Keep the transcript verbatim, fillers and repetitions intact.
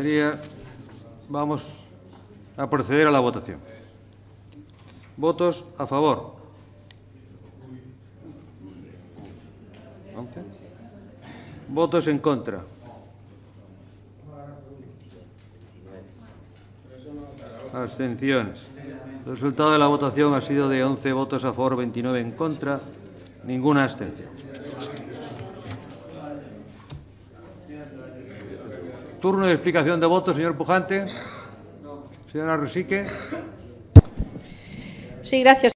Señorías, vamos a proceder a la votación. Votos a favor. once. Votos en contra. Abstenciones. El resultado de la votación ha sido de once votos a favor, veintinueve en contra, ninguna abstención. Turno de explicación de voto, señor Pujante. Señora Rosique. Sí, gracias.